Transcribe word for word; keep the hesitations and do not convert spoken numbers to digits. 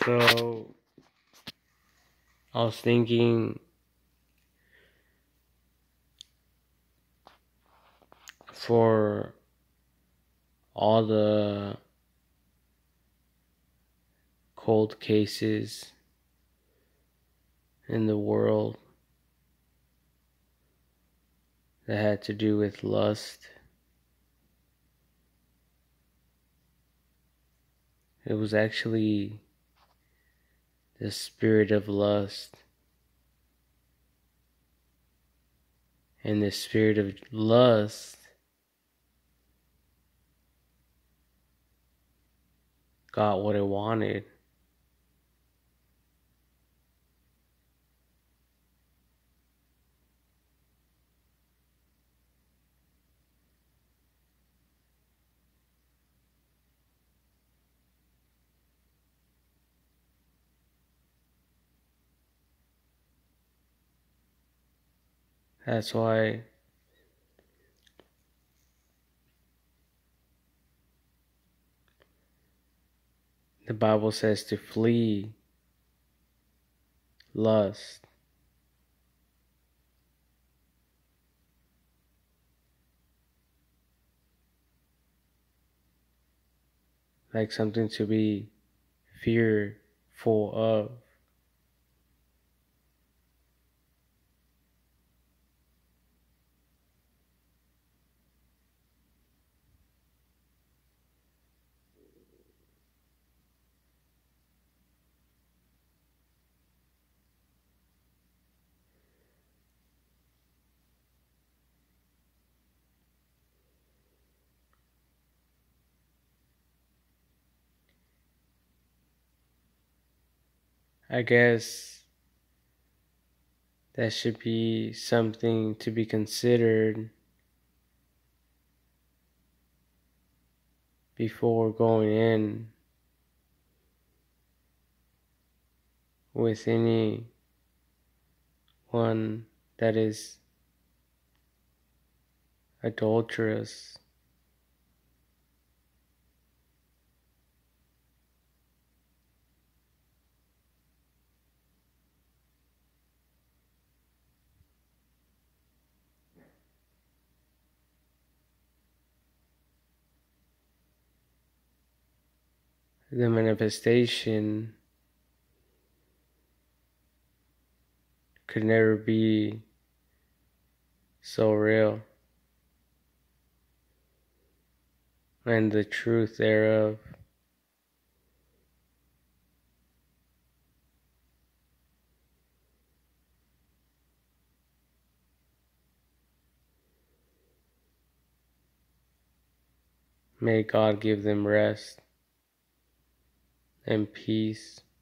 So I was thinking for all the cold cases in the world that had to do with lust, it was actually the spirit of lust. And the spirit of lust got what it wanted. That's why the Bible says to flee lust. Like something to be fearful of. I guess that should be something to be considered before going in with any one that is adulterous. The manifestation could never be so real, and the truth thereof may God give them rest and peace.